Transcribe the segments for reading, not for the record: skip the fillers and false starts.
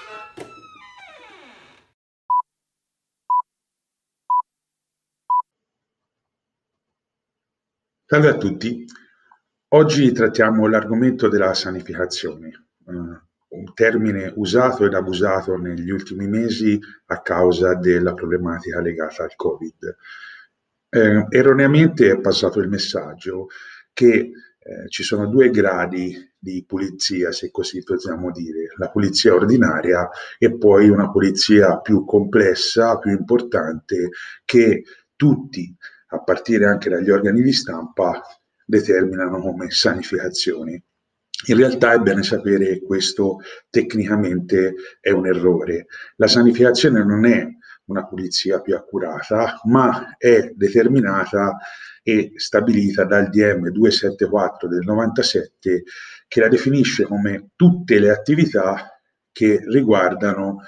Salve a tutti, oggi trattiamo l'argomento della sanificazione, un termine usato ed abusato negli ultimi mesi a causa della problematica legata al Covid. Erroneamente è passato il messaggio che ci sono due gradi di pulizia, se così possiamo dire, la pulizia ordinaria e poi una pulizia più complessa, più importante, che tutti, a partire anche dagli organi di stampa, determinano come sanificazione. In realtà è bene sapere che questo tecnicamente è un errore. La sanificazione non è una pulizia più accurata, ma è determinata e stabilita dal DM 274 del 97, che la definisce come tutte le attività che riguardano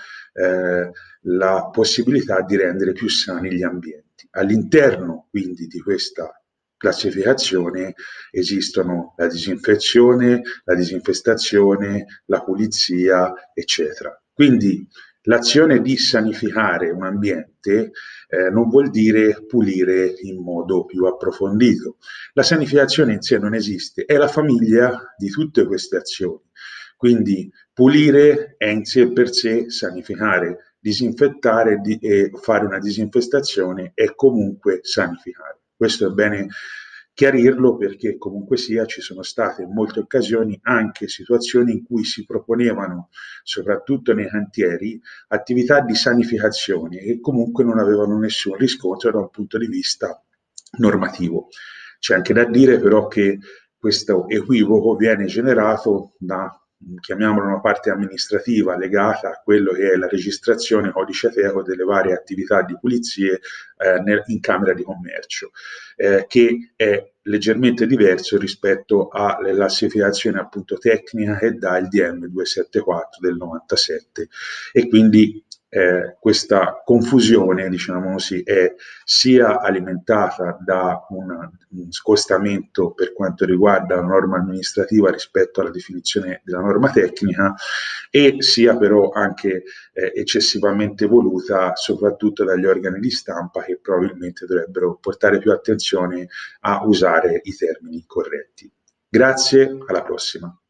la possibilità di rendere più sani gli ambienti. All'interno quindi di questa classificazione esistono la disinfezione, la disinfestazione, la pulizia, eccetera. Quindi l'azione di sanificare un ambiente non vuol dire pulire in modo più approfondito. La sanificazione in sé non esiste, è la famiglia di tutte queste azioni. Quindi pulire è in sé per sé sanificare, disinfettare e fare una disinfestazione è comunque sanificare. Questo è bene chiarirlo perché comunque sia ci sono state in molte occasioni anche situazioni in cui si proponevano, soprattutto nei cantieri, attività di sanificazione che comunque non avevano nessun riscontro da un punto di vista normativo. C'è anche da dire però che questo equivoco viene generato da, chiamiamolo, una parte amministrativa legata a quello che è la registrazione codice ateco delle varie attività di pulizie in Camera di Commercio, che è leggermente diverso rispetto alla classificazione appunto tecnica che dà il DM 274 del 97 e quindi questa confusione, diciamo così, è sia alimentata da un scostamento per quanto riguarda la norma amministrativa rispetto alla definizione della norma tecnica e sia però anche eccessivamente voluta soprattutto dagli organi di stampa che probabilmente dovrebbero portare più attenzione a usare i termini corretti. Grazie, alla prossima.